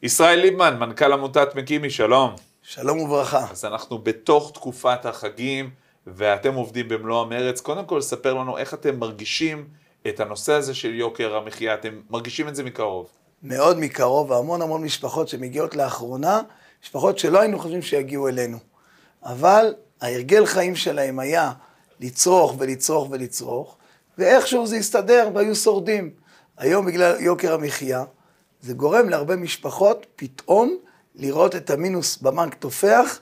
ישראל ליבמן, מנכ"ל עמותת מקימי, שלום. שלום וברכה. אז אנחנו בתוך תקופת החגים, ואתם עובדים במלוא המרץ. קודם כל, ספר לנו איך אתם מרגישים את הנושא הזה של יוקר המחיה, אתם מרגישים את זה מקרוב? מאוד מקרוב, והמון משפחות שמגיעות לאחרונה, משפחות שלא היינו חושבים שיגיעו אלינו. אבל ההרגל חיים שלהם היה לצרוך ולצרוך ולצרוך, ואיכשהו זה הסתדר והיו שורדים. היום בגלל יוקר המחיה, זה גורם להרבה משפחות פתאום לראות את המינוס בבנק תופח,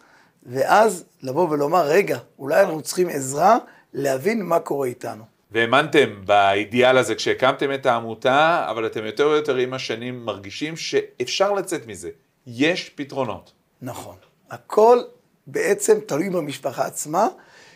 ואז לבוא ולומר, רגע, אולי אנחנו צריכים עזרה להבין מה קורה איתנו. והאמנתם באידיאל הזה כשהקמתם את העמותה, אבל אתם יותר ויותר עם השנים מרגישים שאפשר לצאת מזה. יש פתרונות. נכון. הכל בעצם תלוי במשפחה עצמה,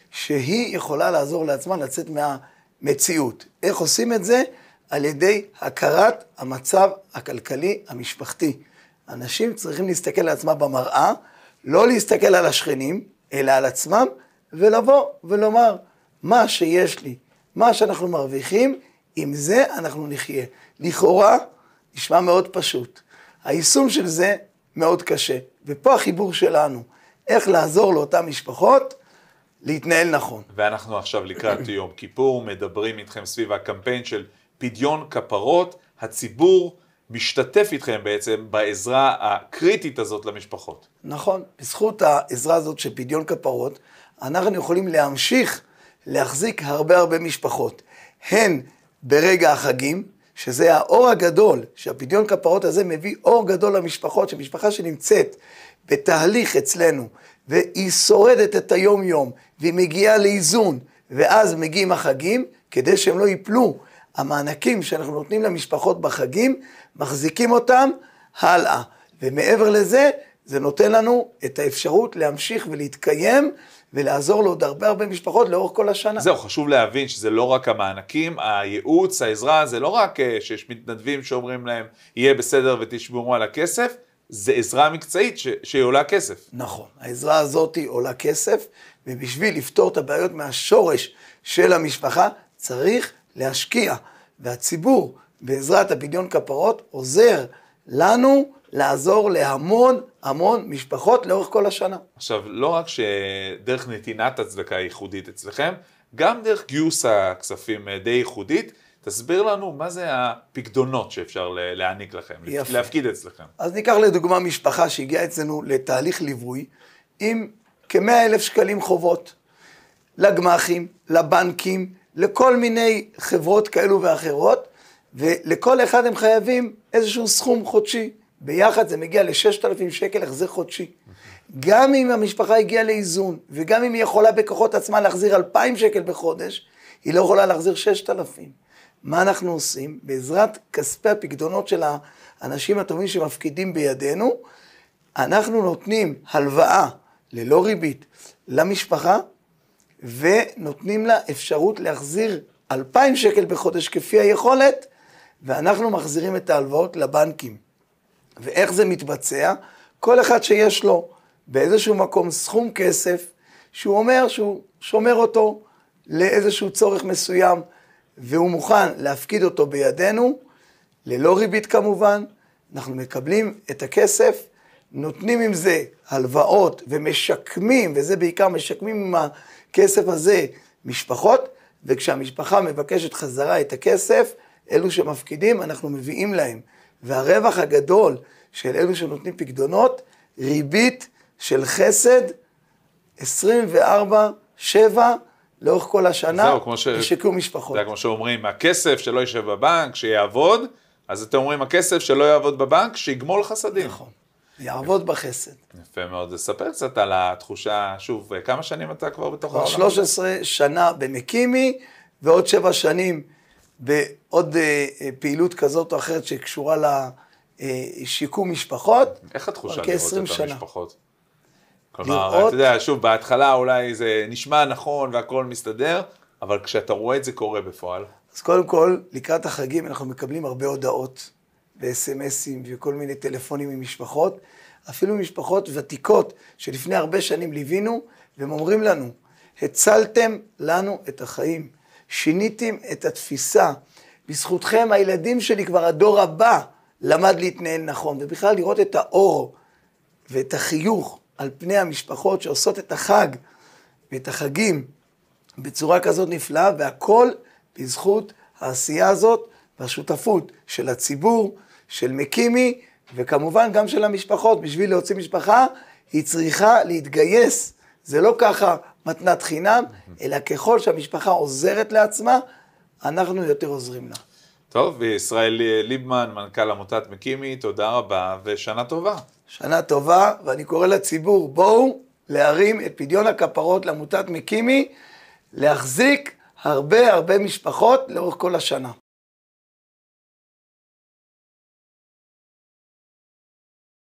שהיא יכולה לעזור לעצמה לצאת מהמציאות. איך עושים את זה? על ידי הכרת המצב הכלכלי המשפחתי. אנשים צריכים להסתכל על עצמם במראה, לא להסתכל על השכנים, אלא על עצמם, ולבוא ולומר, מה שיש לי, מה שאנחנו מרוויחים, עם זה אנחנו נחיה. לכאורה, נשמע מאוד פשוט. היישום של זה מאוד קשה. ופה החיבור שלנו, איך לעזור לאותן משפחות להתנהל נכון. ואנחנו עכשיו לקראת יום כיפור, מדברים איתכם סביב הקמפיין של פדיון כפרות, הציבור משתתף איתכם בעצם בעזרה הקריטית הזאת למשפחות. נכון, בזכות העזרה הזאת של פדיון כפרות, אנחנו יכולים להמשיך להחזיק הרבה משפחות. הן ברגע החגים, שזה האור הגדול, שהפדיון כפרות הזה מביא אור גדול למשפחות, שמשפחה שנמצאת בתהליך אצלנו, והיא שורדת את היום יום, והיא מגיעה לאיזון, ואז מגיעים החגים, כדי שהם לא ייפלו. המענקים שאנחנו נותנים למשפחות בחגים, מחזיקים אותם הלאה. ומעבר לזה, זה נותן לנו את האפשרות להמשיך ולהתקיים, ולעזור לעוד הרבה משפחות לאורך כל השנה. זהו, חשוב להבין שזה לא רק המענקים, הייעוץ, העזרה, זה לא רק שיש מתנדבים שאומרים להם, יהיה בסדר ותשמרו על הכסף, זה עזרה מקצועית שהיא עולה כסף. נכון, העזרה הזאת עולה כסף, ובשביל לפתור את הבעיות מהשורש של המשפחה, צריך להשקיע, והציבור בעזרת הפדיון כפרות עוזר לנו לעזור להמון משפחות לאורך כל השנה. עכשיו, לא רק שדרך נתינת הצדקה ייחודית אצלכם, גם דרך גיוס הכספים די ייחודית, תסביר לנו מה זה הפקדונות שאפשר להעניק לכם, להפקיד אצלכם. אז ניקח לדוגמה משפחה שהגיעה אצלנו לתהליך ליווי, עם כ100,000 שקלים חובות, לגמחים, לבנקים, לכל מיני חברות כאלו ואחרות, ולכל אחד הם חייבים איזשהו סכום חודשי. ביחד זה מגיע ל6,000 שקל החזר חודשי. גם אם המשפחה הגיעה לאיזון, וגם אם היא יכולה בכוחות עצמה להחזיר 2,000 שקל בחודש, היא לא יכולה להחזיר 6,000. מה אנחנו עושים? בעזרת כספי הפקדונות של האנשים הטובים שמפקידים בידינו, אנחנו נותנים הלוואה ללא ריבית למשפחה, ונותנים לה אפשרות להחזיר 2,000 שקל בחודש כפי היכולת, ואנחנו מחזירים את ההלוואות לבנקים. ואיך זה מתבצע? כל אחד שיש לו באיזשהו מקום סכום כסף, שהוא אומר שהוא שומר אותו לאיזשהו צורך מסוים, והוא מוכן להפקיד אותו בידינו, ללא ריבית כמובן, אנחנו מקבלים את הכסף, נותנים עם זה הלוואות ומשקמים, וזה בעיקר משקמים עם הכסף הזה משפחות, וכשהמשפחה מבקשת חזרה את הכסף, אלו שמפקידים אנחנו מביאים להם. והרווח הגדול של אלו שנותנים פקדונות, ריבית של חסד 24/7 לאורך כל השנה, ושיקום משפחות. זה כמו שאומרים, הכסף שלא יישב בבנק, שיעבוד, אז אתם אומרים, הכסף שלא יעבוד בבנק, שיגמול חסדים. נכון, יעבוד בחסד. יפה מאוד, לספר קצת על התחושה, שוב, כמה שנים אתה כבר בתוך העולם? 13 שנה במקימי, ועוד 7 שנים בעוד פעילות כזאת או אחרת שקשורה לשיקום משפחות. איך התחושה לראות את המשפחות? כלומר, אתה יודע, שוב, בהתחלה אולי זה נשמע נכון והכל מסתדר, אבל כשאתה רואה את זה קורה בפועל. אז קודם כל, לקראת החגים אנחנו מקבלים הרבה הודעות, ב-SMSים וכל מיני טלפונים ממשפחות, אפילו משפחות ותיקות שלפני הרבה שנים ליווינו, והם אומרים לנו, הצלתם לנו את החיים, שיניתם את התפיסה, בזכותכם הילדים שלי כבר הדור הבא, למד להתנהל נכון, ובכלל לראות את האור ואת החיוך על פני המשפחות שעושות את החג ואת החגים בצורה כזאת נפלאה, והכל בזכות העשייה הזאת והשותפות של הציבור, של מקימי, וכמובן גם של המשפחות. בשביל להוציא משפחה היא צריכה להתגייס, זה לא ככה מתנת חינם, אלא ככל שהמשפחה עוזרת לעצמה, אנחנו יותר עוזרים לה. טוב, ישראל ליבמן, מנכ"ל עמותת מקימי, תודה רבה ושנה טובה. שנה טובה, ואני קורא לציבור, בואו להרים את פדיון הכפרות לעמותת מקימי, להחזיק הרבה משפחות לאורך כל השנה.